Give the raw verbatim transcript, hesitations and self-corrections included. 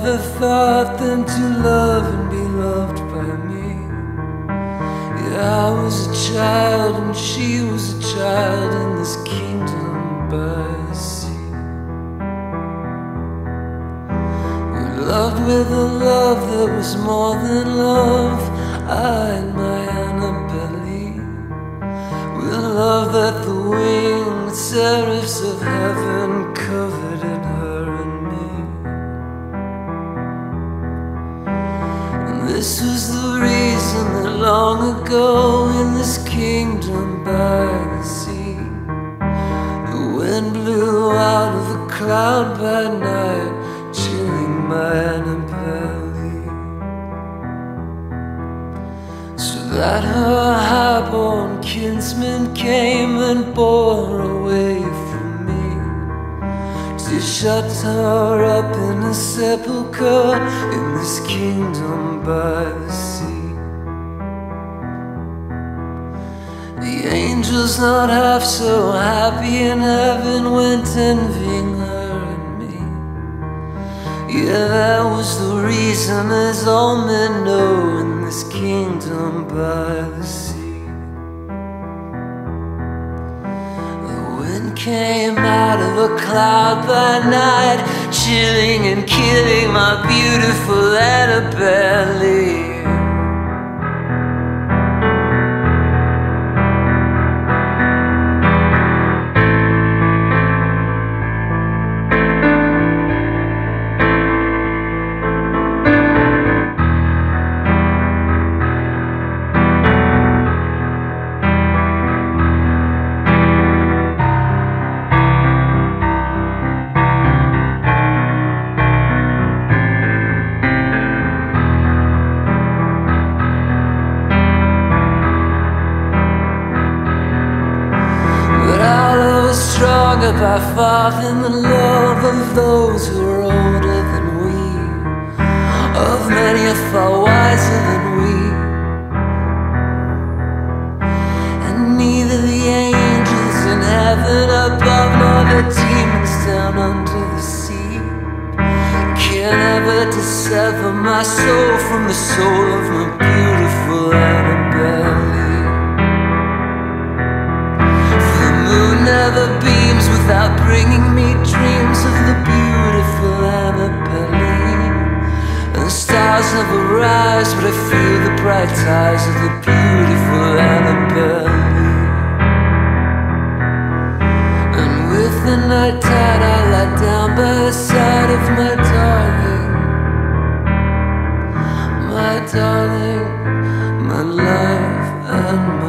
never thought them to love and be loved by me. Yeah, I was a child and she was a child in this kingdom by the sea. We loved with a love that was more than love, I and my Annabelle. We loved that the winged seraphs of heaven covered in her and me. And this was the reason that long ago in this kingdom by the sea, the wind blew out of a cloud by night, chilling my Annabelle, so that her high-born kinsman came and bore away from me, to shut her up in a sepulchre in this kingdom by the sea. The angels, not half so happy in heaven, went envying her and me. Yeah, that was the reason, as all men know, in this kingdom by the sea. The wind came out of a cloud by night, chilling and killing my beautiful Annabelle. Stronger by far than the love of those who are older than we, of many are far wiser than we. And neither the angels in heaven above nor the demons down under the sea can ever dissever my soul from the soul of my beautiful Annabelle. Never beams without bringing me dreams of the beautiful Annabelle. And the stars never rise, but I feel the bright eyes of the beautiful Annabelle. And with the night tide I lie down by the side of my darling, my darling, my love and my